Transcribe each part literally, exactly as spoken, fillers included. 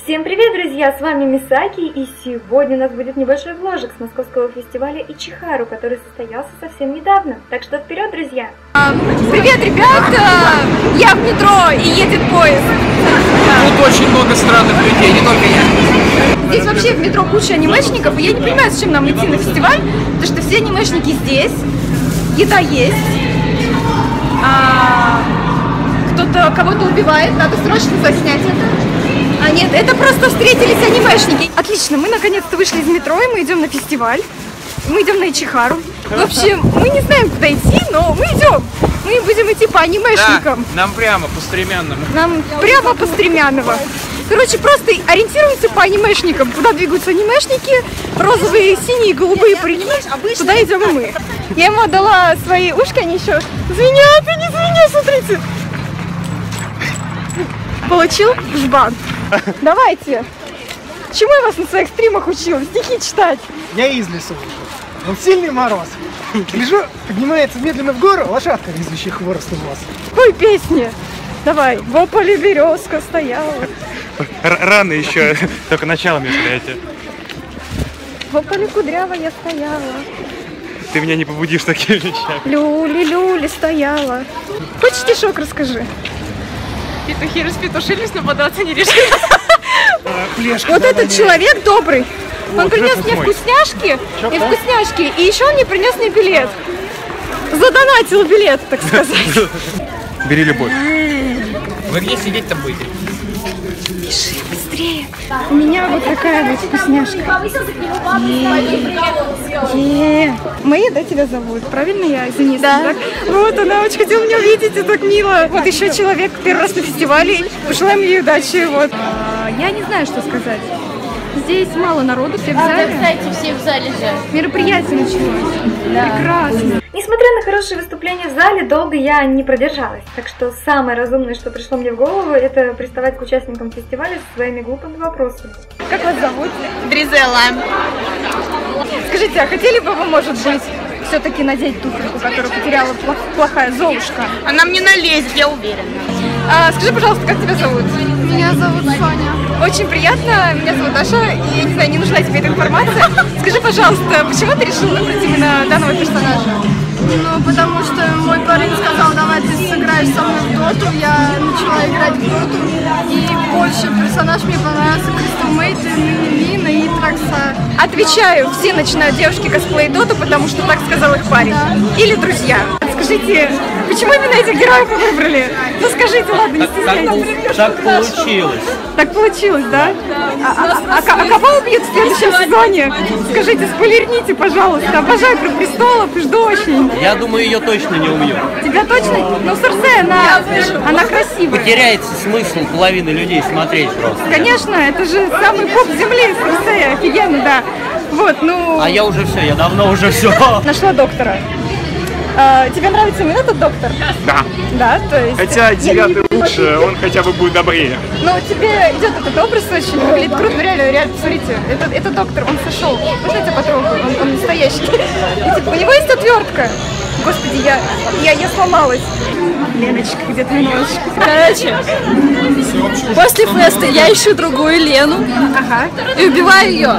Всем привет, друзья! С вами Мисаки, и сегодня у нас будет небольшой вложик с московского фестиваля Ичихару, который состоялся совсем недавно. Так что вперед, друзья! Привет, ребята! Я в метро и едет поезд. Тут очень много странных людей, не только я. Здесь вообще в метро куча анимешников, и я не понимаю, зачем нам идти на фестиваль, потому что все анимешники здесь, еда есть, а, кто-то кого-то убивает, надо срочно заснять это. А нет, это просто встретились анимешники. Отлично, мы наконец-то вышли из метро, и мы идем на фестиваль. Мы идем на Ичихару. В общем, мы не знаем, куда идти, но мы идем. Мы будем идти по анимешникам. Да, нам прямо по Стремянному. Нам прямо по Стремянного. Короче, просто ориентируемся по анимешникам. Куда двигаются анимешники, розовые, синие, голубые парики. Туда идем и мы. Я ему отдала свои ушки, они еще звенят, они звенят, смотрите. Получил жбан. Давайте. Чему я вас на своих стримах учила? Стихи читать. Я из лесу вышел. Он сильный мороз. Лежу, поднимается медленно в гору, лошадка, резвящая хворост в вас. Какой песни? Давай. В ополе березка стояла. Р рано еще, только начало мероприятия. В ополе кудрявая стояла. Ты меня не побудишь такими вещами. Люли-люли стояла. Хочешь стишок расскажи? Петухи распетушились, но податься не решили. Вот этот человек добрый. Он принес мне вкусняшки и вкусняшки, и еще он мне принес мне билет. Задонатил билет, так сказать. Бери любовь. Вы где сидеть-то будете? Пиши быстрее. У меня вот такая вот вкусняшка. Е-е-е. Майя, да, тебя зовут? Правильно я? Извини, да. Так? Вот, она очень хотела меня увидеть, и так мило. Вот еще человек первый раз на фестивале. Пожелаем ей удачи. Вот. А, я не знаю, что сказать. Здесь мало народу, все в зале. А, кстати, все в зале же. Мероприятие началось. Да. Прекрасно. Несмотря на хорошие выступления в зале, долго я не продержалась. Так что самое разумное, что пришло мне в голову, это приставать к участникам фестиваля со своими глупыми вопросами. Как вас зовут? Дризела. Скажите, а хотели бы вы, может быть, все-таки надеть туфельку, которую потеряла плохая Золушка? Она мне налезет, я уверена. А, скажи, пожалуйста, как тебя зовут? Меня зовут Соня. Очень приятно, меня зовут Даша, и, я не знаю, не нужна тебе эта информация. Скажи, пожалуйста, почему ты решила выбрать именно данного персонажа? Ну, потому что мой парень сказал, давай ты сыграешь со мной в доту, я начала играть в доту, и больше персонаж мне понравился Кристал Мейтен, Лина и Тракса. Отвечаю, все начинают девушки косплей доту, потому что так сказал их парень. Да. Или друзья. Скажите, почему именно этих героев вы выбрали? Ну скажите, ладно, не стесняйтесь. Так получилось. Так получилось, да? Да. А, а, а, а кого убьют в следующем сезоне? Скажите, спойлерните, пожалуйста. Обожаю «Игру престолов», жду очень. Я думаю, ее точно не убьют. Тебя точно? Ну, Серсея, она, она красивая. Потеряется смысл половины людей смотреть просто. Конечно, это же самый поп земли, Серсея, офигенно, да. Вот, ну... А я уже все, я давно уже все. Нашла доктора. А, тебе нравится именно этот доктор? Да. Да, то есть... Хотя девятый лучше, он хотя бы будет добрее. Ну, тебе идет этот образ очень, выглядит круто, реально, реально, посмотрите, это, это доктор, он сошел. Можно я тебя потрогаю? Он, он настоящий. И, типа, у него есть отвертка. Господи, я, я, я сломалась. Леночка, где твой нож? Короче, после феста я ищу другую Лену, Ага. и убиваю ее.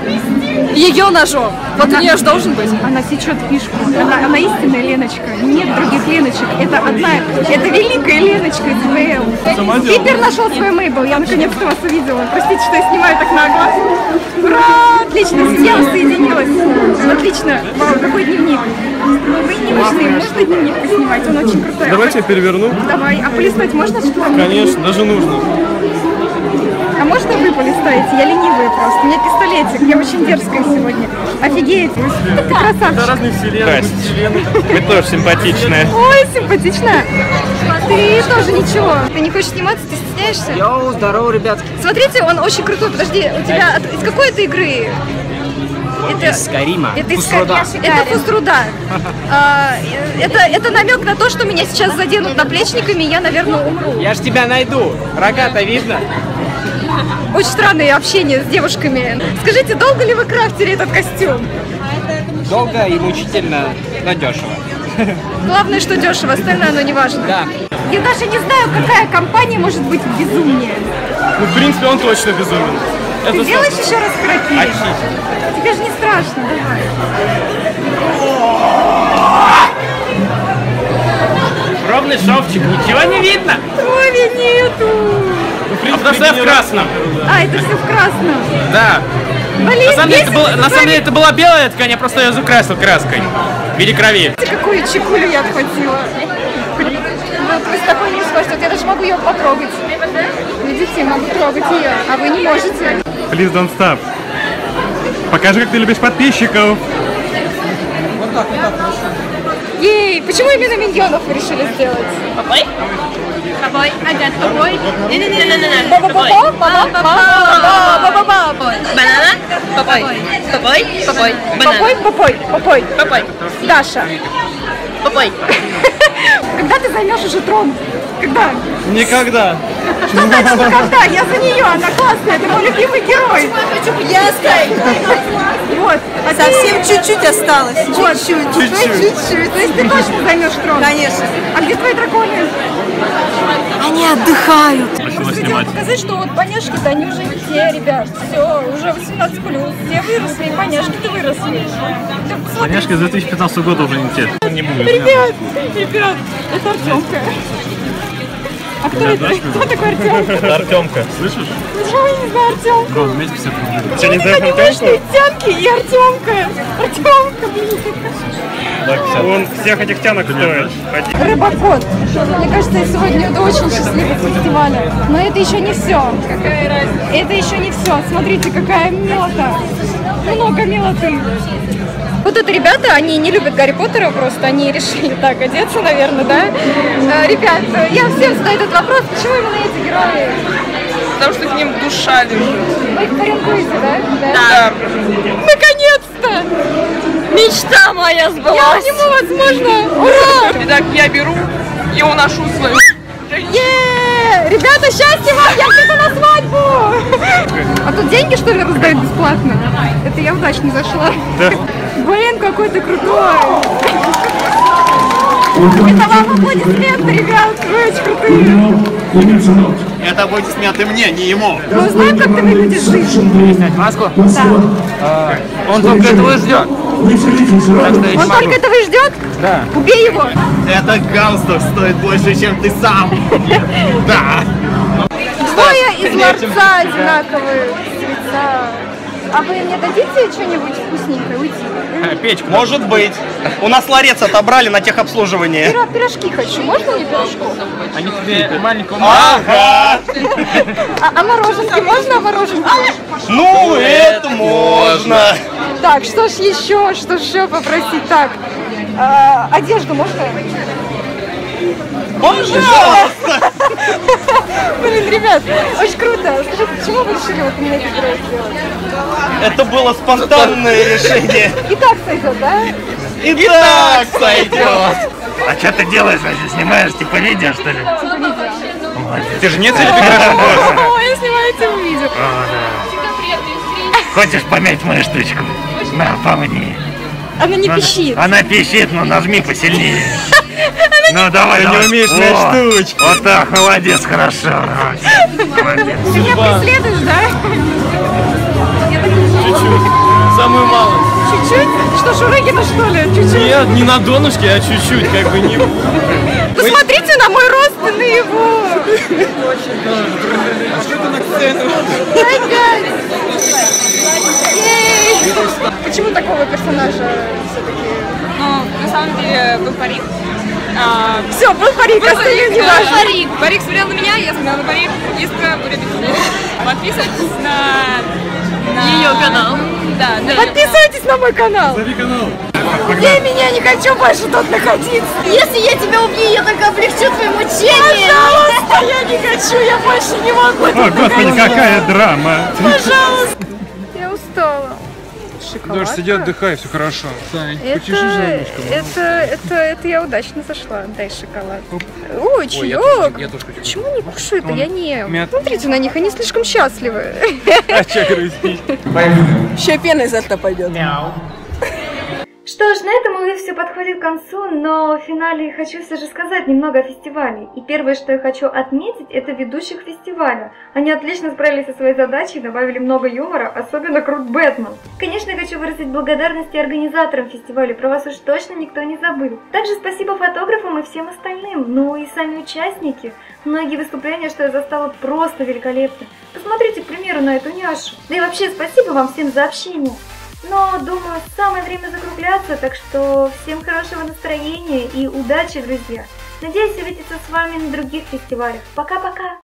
Ее ножом. Вот у нее же должен быть. Она сечет фишку. Она, она истинная Леночка. Нет других Леночек. Это одна, это великая Леночка из ВЛ. Питер нашел свой Мейбл. Я наконец-то вас увидела. Простите, что я снимаю так нагло. Ура! Отлично, сидела, соединилась. Отлично. Вау, какой дневник. Вы не нужны. Можно дневник поснимать? Он очень крутой. Давайте я переверну. Давай. А полистать можно что-то? Конечно, даже нужно. А можно вы полистаете? Я ленивая просто. У меня пистолетик. Я очень дерзкая сегодня. Офигеть. Ты красавчик. Разные вселенные. Вы тоже симпатичная. Ой, симпатично. Ты тоже ничего. Ты не хочешь сниматься? Ты стесняешься? Йоу, здорово, ребятки. Смотрите, он очень крутой. Подожди, у тебя от- из какой это игры? Это Из Скайрима. Это из Фуструда. Скай- Это Фуструда. А, это, это намек на то, что меня сейчас заденут наплечниками, и я, наверное, умру. Я ж тебя найду. Рога-то видно? Очень странное общение с девушками. Скажите, долго ли вы крафтили этот костюм? Долго и мучительно, но дешево. Главное, что дешево, остальное оно не важно. Да. Я даже не знаю, какая компания может быть безумнее. Ну, в принципе, он точно безумен. Ты Это делаешь еще раз харакири? Тебе же не страшно, давай. ровный шовчик, ничего не видно. Крови нету. А потому что я в красном. А, это все в красном. Да. Блин, на самом деле, это, если было, ты на самом деле это была белая ткань, я просто ее закрасил краской в виде крови. Смотрите, какую чекулю я отхватила. Вот вы с такой не сможете, вот я даже могу ее потрогать. Видите, я могу трогать ее, а вы не можете. Please don't stop. Покажи, как ты любишь подписчиков. Вот так, вот так. Ей, почему именно миньонов вы решили сделать? Попой? Попой. Ага, попой. Не-не-не-не-не. Попой. Банана. Попой. Попой. Попой. Попой, попой, попой. Попой. Даша. Попой. Когда ты займешь уже трон? Когда? Никогда. Что значит никогда? Я за нее, она классная, это мой любимый герой. Я оставлю. Вот. А ты- Совсем чуть-чуть осталось. Вот. Чуть-чуть. Чуть-чуть. То есть ты точно займешь трон? Конечно. А где твои драконы? Они отдыхают. Хотела показать, что вот поняшки-то они уже не те, ребят. Все, уже восемнадцать плюс. Все выросли, и поняшки-то выросли. Поняшки с две тысячи пятнадцатого года уже не те. Не будет. Ребят, ребят, это Артемка. А кто это? Кто такой Артемка? Артемка. Слышишь? Ничего я не знаю, Артемка. Гон, вместе все рублей. Ты не понимаешь, что и тянки, и Артемка. Артемка, блин. Он всех этих тянок стоит. Рыбакот. Мне кажется, я сегодня иду очень счастливый фестиваля. Но это еще не все. Это еще не все. Смотрите, какая милота. Много милоты. Вот это ребята, они не любят Гарри Поттера, просто они решили так одеться, наверное, да? А, ребят, я всем задаю этот вопрос, почему именно эти герои? Потому что к ним душа лежит. Вы их паренкуете, да? Да. Наконец-то! Мечта моя Я сбылась. обниму, возможно! Ура! Итак, я беру и уношу свою. Е-е-е! Ребята, счастья вам! Я где-то на свадьбу! А тут деньги, что ли, раздают бесплатно? Это я удачно зашла. Да. Блин, какой ты крутой! Это вам аплодисменты, ребят! Вы очень крутые! Это аплодисменты мне, не ему. Мы узнаем, как ты выглядишь в жизни. Снять маску? Да. Он только этого и ждет. Он только этого и ждет? Да. Убей его! Этот галстук стоит больше, чем ты сам. Да. Двое из ларца одинаковые цвета. А вы мне дадите что-нибудь вкусненькое уйти? Печку. Может быть. У нас ларец отобрали на техобслуживание. Пира- Пирожки хочу. Можно мне пирожков? Они тебе маленького... Ага. А, а мороженки можно? А мороженки? Ну, это можно. Так, что ж еще? Что ж еще попросить? Так, а, одежду можно? Пожалуйста. Блин, ребят, очень круто. Скажите, почему вы решили вот именно этот герой сделать? Это было спонтанное решение. И так сойдет, да? И так сойдет. А что ты делаешь, вообще? Снимаешь, типа видео, что ли? Ты же не цель О, я снимаю это видео. Хочешь помять мою штучку? На, помни. Она не пищит. Она пищит, но нажми посильнее. Ну давай, Ты не умеешь мять штучки. Вот так, молодец, хорошо. Молодец. Ты меня преследуешь, да? Чуть-чуть. Самую малость. Чуть-чуть? Что, Шурыгина, что ли? Чуть-чуть? Нет, не на донышке, а чуть-чуть, как бы не... Посмотрите на мой рост и на его. Опять. Ей. Почему такого персонажа все-таки? Ну, на самом деле, был парик. А, Все, был парик, остальное не важно. Парик. Парик смотрел на меня, я смотрела на парик. Искра будет. Подписывайтесь на... на... Ее канал. Да, да. Подписывайтесь на мой канал. Зови канал. Я меня не хочу больше тут находиться. Если я тебя убью, я только облегчу твои мучения. Пожалуйста, я не хочу, я больше не могу тут О, господи, какая драма. Пожалуйста. Я устала. Шоколадка? Даш, сиди, отдыхай, все хорошо. Сань, Это, почеши немножко. это, это, это я удачно зашла. Дай шоколад. Ой, я чаек. тоже- я тоже хочу. Почему не кушают, а я не ем? мят- Смотрите на них, они слишком счастливы. А чё грустить? Еще пена изо рта пойдет. Что ж, на этом уже все подходит к концу, но в финале хочу все же сказать немного о фестивале. И первое, что я хочу отметить, это ведущих фестиваля. Они отлично справились со своей задачей и добавили много юмора, особенно крут Бэтмен. Конечно, я хочу выразить благодарность и организаторам фестиваля, про вас уж точно никто не забыл. Также спасибо фотографам и всем остальным, ну и сами участники. Многие выступления, что я застала, просто великолепны. Посмотрите, к примеру, на эту няшу. Да и вообще спасибо вам всем за общение. Но, думаю, самое время закругляться, так что всем хорошего настроения и удачи, друзья! Надеюсь увидеться с вами на других фестивалях. Пока-пока!